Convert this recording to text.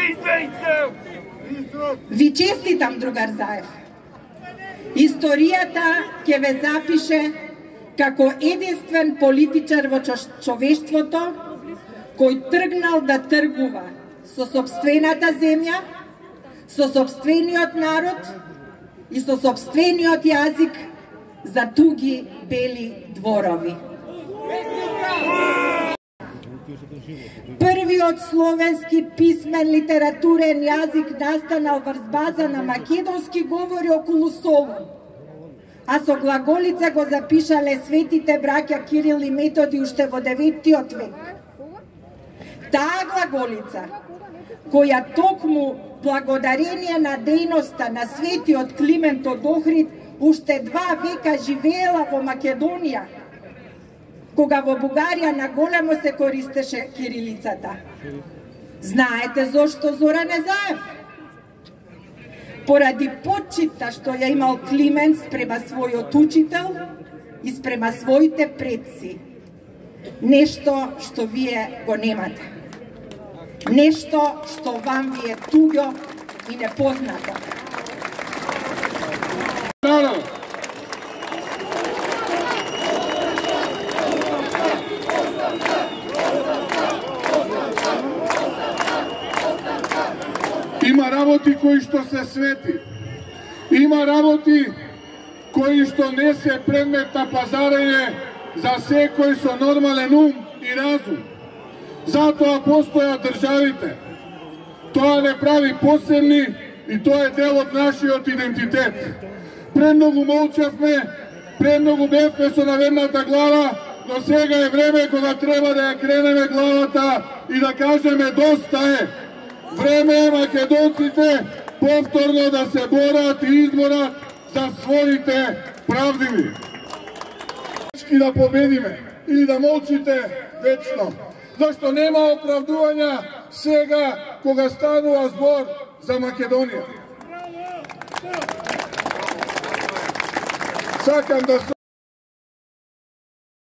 Ви честитам, другар Заев. Историјата ќе ве запише како единствен политичар во човештвото кој тргнал да тргува со сопствената земја, со сопствениот народ и со сопствениот јазик за туги бели дворови. Првиот словенски писмен литературен јазик настанал врз база на македонски говори околу Солун, а со глаголица го запишале светите браќа Кирил и Методи уште во 9 век. Таа глаголица, која токму благодарение на дејноста на светиот Климент од Охрид уште 2 века живеела во Македонија, кога во Бугарија на големо се користеше кирилицата. Знаете зошто Зоране Заев? Поради почита што ја имал Климент спрема својот учител и спрема своите предци. Нешто што вие го немате. Нешто што вам ви е туѓо и непознато. Има работи кои што се свети. Има работи кои што не се предмет на пазарење за секој со нормален ум и разум. Затоа постојат државите. Тоа не прави посебни и тоа е дел од нашиот идентитет. Премногу молчавме, премногу бевме со наведната глава, но сега е време кога треба да ја кренеме главата и да кажеме доста е. Време е македонците повторно да се борат и изборат за своите правдиви. Да победиме или да молчите вечно. Зашто нема оправдувања сега кога станува збор за Македонија. Сакам да